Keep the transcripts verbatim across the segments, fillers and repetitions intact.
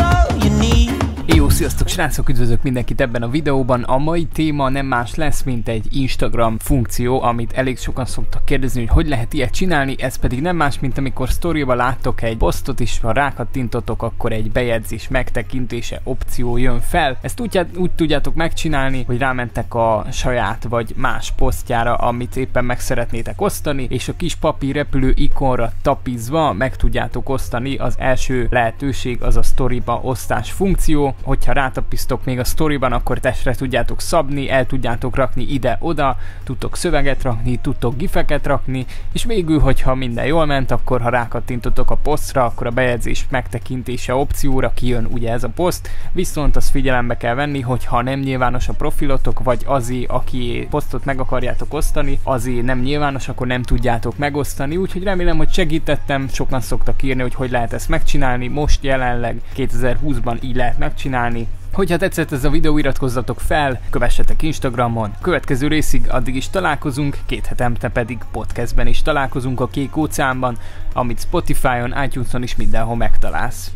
Jó, sziasztok srácok, üdvözlök mindenkit ebben a videóban. A mai téma nem más lesz, mint egy Instagram funkció, amit elég sokan szoktak kérdezni, hogy hogy lehet ilyet csinálni. Ez pedig nem más, mint amikor sztoriba láttok egy posztot, és ha rákattintotok, akkor egy bejegyzés megtekintése opció jön fel. Ezt úgy, úgy tudjátok megcsinálni, hogy rámentek a saját vagy más posztjára, amit éppen meg szeretnétek osztani, és a kis papír repülő ikonra tapizva meg tudjátok osztani. Az első lehetőség az a sztoriba osztás funkció. Hogyha rátapisztok még a sztoriban, akkor testre tudjátok szabni, el tudjátok rakni ide-oda, tudtok szöveget rakni, tudtok gifeket rakni, és végül, hogyha minden jól ment, akkor ha rákattintotok a posztra, akkor a bejegyzés megtekintése opcióra kijön ugye ez a poszt, viszont azt figyelembe kell venni, hogy ha nem nyilvános a profilotok, vagy azért, aki posztot meg akarjátok osztani, azért nem nyilvános, akkor nem tudjátok megosztani, úgyhogy remélem, hogy segítettem. Sokan szoktak írni, hogy hogy lehet ezt megcsinálni, most jelenleg kétezer-húszban így lehet megcsinálni. Hogyha tetszett ez a videó, iratkozzatok fel, kövessetek Instagramon. Következő részig addig is találkozunk, két hetente pedig podcastben is találkozunk a Kék Óceánban, amit Spotify-on, iTunes-on is mindenhol megtalálsz.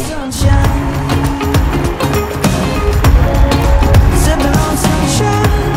Ciao.